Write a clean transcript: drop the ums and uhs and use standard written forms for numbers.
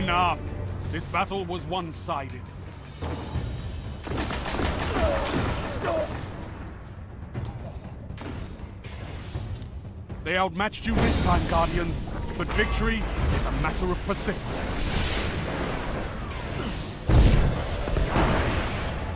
Enough! This battle was one-sided. They outmatched you this time, Guardians, but victory is a matter of persistence.